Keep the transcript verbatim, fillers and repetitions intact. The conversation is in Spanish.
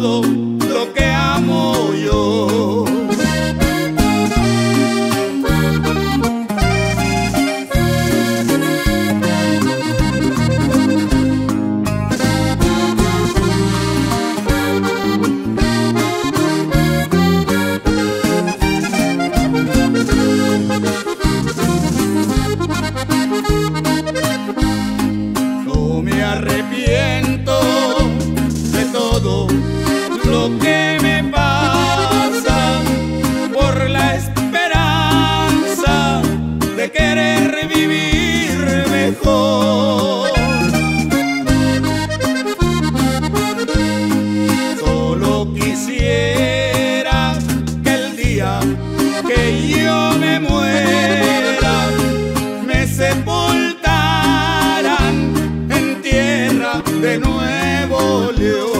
todo lo que amo yo. No me arrepiento de todo lo que me pasa, por la esperanza de querer vivir mejor. Solo quisiera que el día que yo me muera me sepultaran en tierra de Nuevo León.